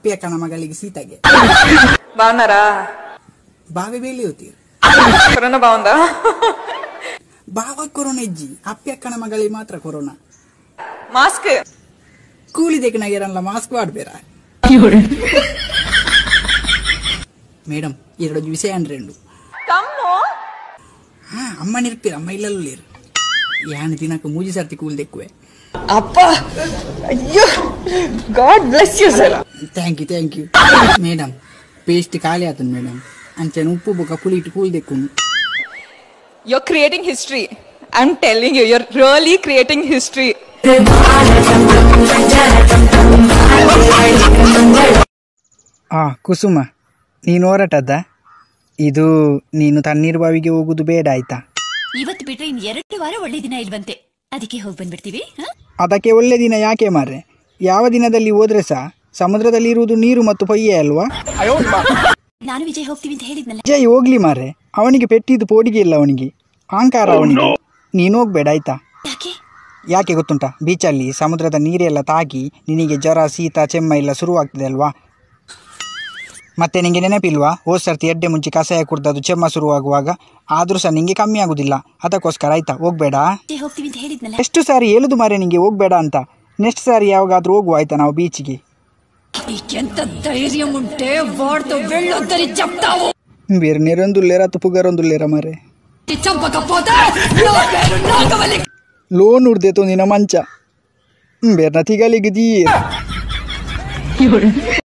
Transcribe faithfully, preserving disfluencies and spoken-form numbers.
ಅಪ್ಪಿ ಅಕ್ಕನ ಮಗಳಿಗೆ ಸೀತೆಗೆ బాగున్నారా బావే ಬೇಲಿ ಹೋತೀರಿ కరోనా బాగుందా ಬಾವ ಕೊರೋನಾ ಇಜ್ಜಿ ಅಪ್ಪಿ ಅಕ್ಕನ ಮಗಳಿಗೆ ಮಾತ್ರ ಕೊರೋನಾ ಮಾಸ್ಕ್ ಕೂಲಿ ತೆಗಿನಾಗಿರಲ್ಲ ಮಾಸ್ಕ್ ಮಾಡ್ಬೇರ ಮೇಡಮ್ ಎರಡು ವಿಷಯ ಅಂದ್ರೆ ಕಮ್ಮು ಹಾ ಅಮ್ಮ ನಿರ್ಪಿರ ಅಮ್ಮ ಇಲ್ಲಲ್ಲೂ ಲೇರು ಯಾನ್ ದಿನಕ್ಕೆ ಮೂಜಿ ಸರ್ತಿ ಕೂಲ್ ತೆಕ್ಕುವೆ ಅಪ್ಪ ಅಯ್ಯೋ god bless you sir thank you thank you madam paste ಖಾಲಿ ಆತನ ಮೇಡಮ್ ಅಂಚೆನ ಉಪ್ಪು ಬೊಕ್ಕ ಪುಳಿ ಇಟ್ಟು ಕೂಲ್ ತೆಕ್ಕುನು you are creating history I am telling you you are really creating history ಆ ಕುಸುಮ ನೀನು ಹೊರಟದ್ದ ಇದು ನೀನು ತಣ್ಣೀರು ಬಾವಿಗೆ ಹೋಗುದು ಬೇಡ ಆಯ್ತಾ ಇವತ್ತು ಬಿಟ್ರೆ ಇನ್ ಎರಡು ವಾರ ಒಳ್ಳೆ ದಿನ ಇಲ್ವಂತೆ ಅದಕ್ಕೆ ಹೋಗಿ ಬಂದ್ಬಿಡ್ತೀವಿ ಅದಕ್ಕೆ ಒಳ್ಳೆ ದಿನ ಯಾಕೆ ಮಾರ್ರೆ ಯಾವ ದಿನದಲ್ಲಿ ಹೋದ್ರೆ ಸಹ ಸಮುದ್ರದಲ್ಲಿ ಇರುವುದು ನೀರು ಮತ್ತು ಪೊಯ್ಯೆ ಅಲ್ವಾ ನಾನು ವಿಜಯ್ ಹೋಗ್ತೀವಿ ಅಂತ ಹೇಳಿದ್ನಲ್ಲ ವಿಜಯ್ ಹೋಗ್ಲಿ ಮಾರ್ರೆ ಅವನಿಗೆ ಪೆಟ್ಟಿದ್ದು ಪೋಡಿಗೆ ಇಲ್ಲ ಅವನಿಗೆ ಅಹಂಕಾರ ಅವನಿಗೆ ನೀನು ಹೋಗ್ಬೇಡ ಆಯ್ತಾ ಯಾಕೆ ಯಾಕೆ ಗೊತ್ತುಂಟಾ ಬೀಚಲ್ಲಿ ಸಮುದ್ರದ ನೀರೆಲ್ಲ ತಾಗಿ ನಿನಗೆ ಜ್ವರ ಶೀತ ಚೆಮ್ಮ ಎಲ್ಲ ಶುರುವಾಗ್ತದೆ ಅಲ್ವಾ ಮತ್ತೆ ನಿಂಗೆ ನೆನಪಿಲ್ವಾ ಹೋದ್ ಸರ್ತಿ ಎಡ್ಡೆ ಮುಂಚೆ ಕಷಾಯ ಕುಡ್ದದು ಚೆಮ್ಮ ಶುರುವಾಗುವಾಗ ಆದ್ರೂ ಸಹ ನಿಂಗೆ ಕಮ್ಮಿ ಆಗುದಿಲ್ಲ ಅದಕ್ಕೋಸ್ಕರ ಆಯ್ತಾ ಹೋಗ್ಬೇಡ ಹೋಗ್ತೀವಿ ಅಂತ ಹೇಳಿದ್ನಲ್ಲ ಎಷ್ಟು ಸಾರಿ ಹೇಳುದು ಮಾರೆ ನಿಂಗೆ ಹೋಗ್ಬೇಡ ಅಂತ ನೆಕ್ಸ್ಟ್ ಸಾರಿ ಯಾವಾಗಾದ್ರೂ ಹೋಗುವ ಆಯ್ತಾ ನಾವು ಬೀಚಿಗೆ ಬೇರೆ ನೆರೊಂದುಲ್ಲೇರ ತುಪ್ಪುಗರೊಂದುಲ್ಲೇರ ಮಾರೆ ಲೋನ್ ಉಡ್ದೇತು ನಿನ್ನ ಮಂಚ ಬೇರೆ ತಿಗಲಿಗಿದೀ